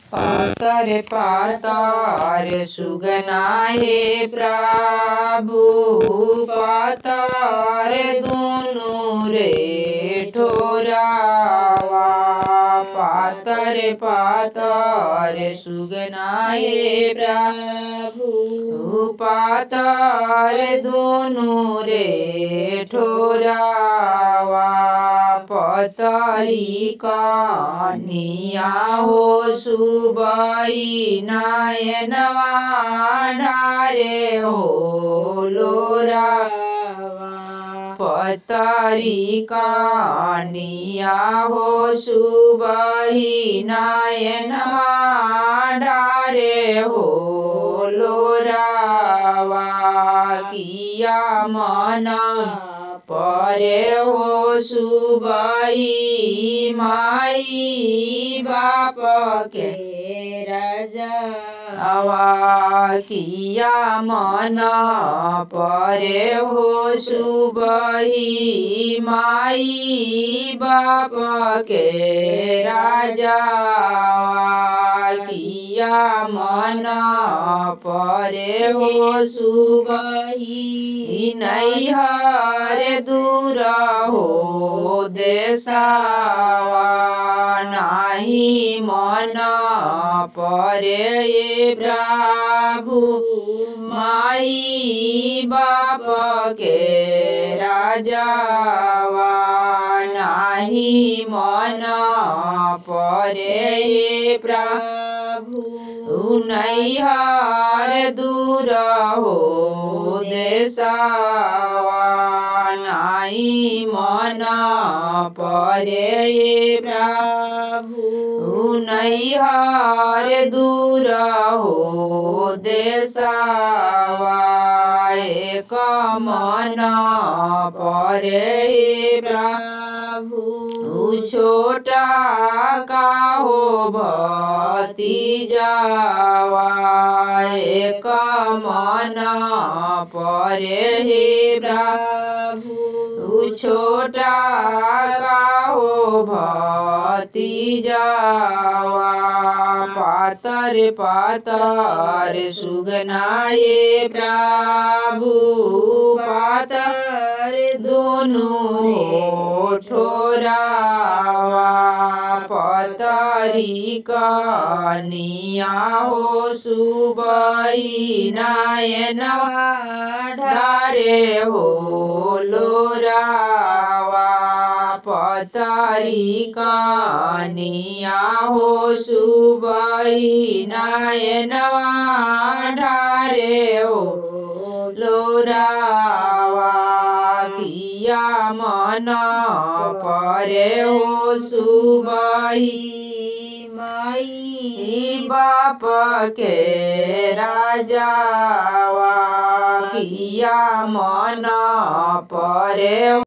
पातर पातर सुगना हे प्रभु पातर दोनों रे ठोरावा। पातर पातर सुगना हे प्रभु पातर दोनों रे ठोरावा। पतरी कानिया हो सुबाई नयनवा ढारे हो लोरावा। पतरी कानिया हो सुबाई नयनवा ढारे हो लोरावा। किया मना परे हो सुबाई माई बाप के रजवा। किया मन परे हो सुबाई माई बाप के राजावा। किया मन परे हो सुबाई नैहर दूर हो देसावा। नाही मन परे ये प्रभु माई बाप के राजावा। नाही मन परे ये प्रभु नैहर दूर हो देसावा। नाही मन परे ये प्रभु नैहर दूर हो देसावा। एक मन परे ये प्रभु छोटा का हो भतीजावा। एक मन परे हे प्रभु छोटा का हो भतीजावा। पातर पातर सुगना ये प्रभु पातर दोनों ठोरावा। पतरी कानिया हो सुबाई नयनवा ढारे हो लोरावा। पतरी कानिया हो सुबाई नयनवा ढारे हो लोरावा। किया मन परे हो सुबाई माई बाप के राजावा। किया मन परे